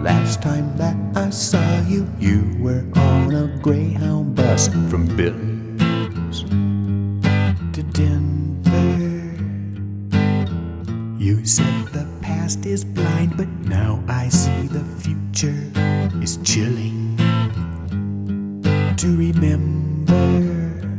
last time that I saw you, you were on a Greyhound bus from Billings to Denver. You said the past is blind, but now I see the future is chilling to remember.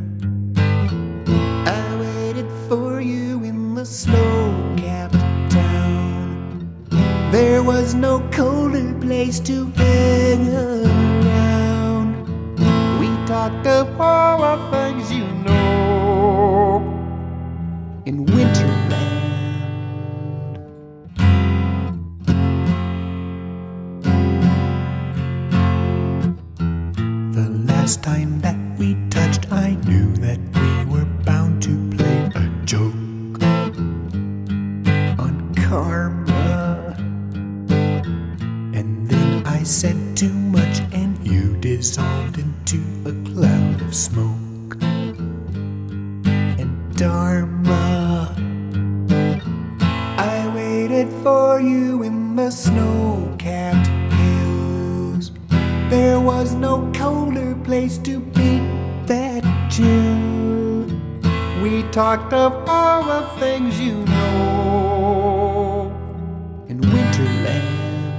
I waited for you in the snow-capped town. There was no colder place to hang around. We talked of all the things you know in Winterland. The last time that we touched, I knew that we were bound to play a joke on karma. And then I said too much and you dissolved into a cloud of smoke and dharma. I waited for you in the snow-capped hills. There was no colder place to beat that chill. We talked of all the things you know in Winterland.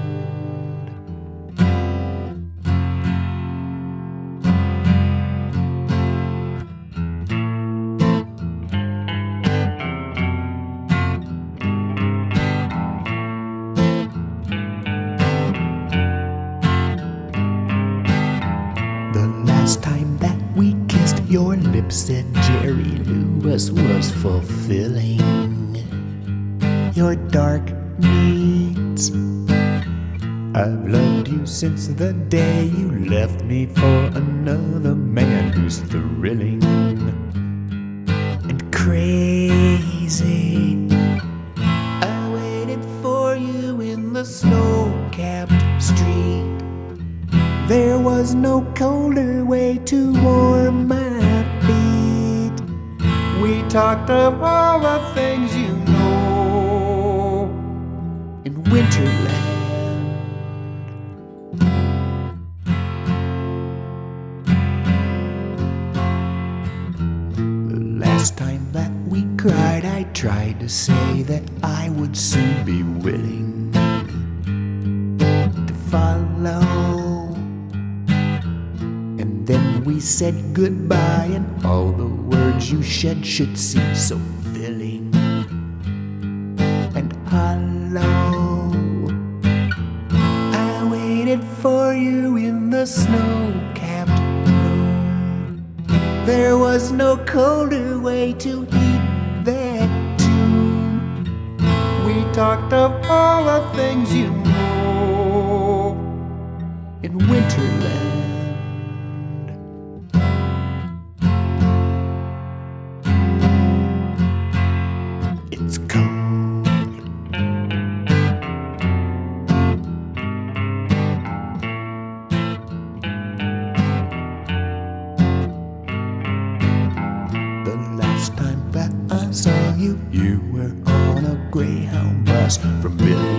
The last time that we kissed, your lips said Jerry Lewis was fulfilling your dark needs. I've loved you since the day you left me for another man who's thrilling and crazy. I waited for you in the snow-capped street. There was no colder way to warm my feet. We talked of all the things you know in Winterland. The last time that we cried, I tried to say that I would soon be willing to follow. And then we said goodbye, and all the words you shed should seem so filling and hollow. I waited for you in the snow-capped room. There was no colder way to heat that tune. We talked of all the things you know in Winterland. It's cold. The last time that I saw you, you were on a Greyhound bus from Billings